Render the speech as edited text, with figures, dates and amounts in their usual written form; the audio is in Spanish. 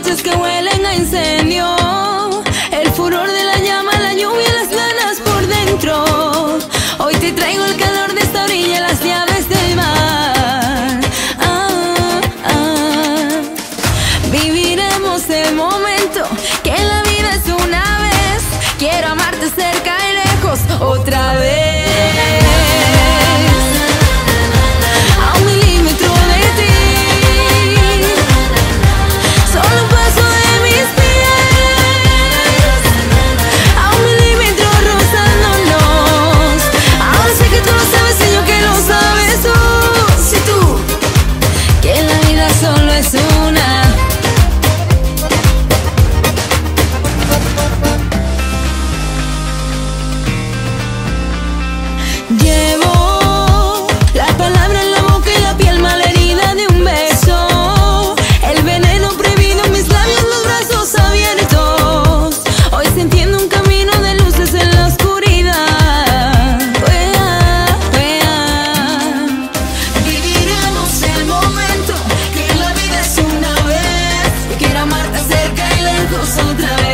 noches que huelen a incendio, el furor de la llama, la lluvia y las ganas por dentro. Hoy te traigo el calor de esta orilla, las llaves del mar. Viviremos el momento, que la vida es una vez. Quiero amarte cerca y lejos otra vez. Llevo la palabra en la boca y la piel malherida de un beso, el veneno prohibido en mis labios, los brazos abiertos. Hoy se entiende un camino de luces en la oscuridad. Viviremos el momento, que la vida es una vez. Quiero amarte cerca y lejos otra vez.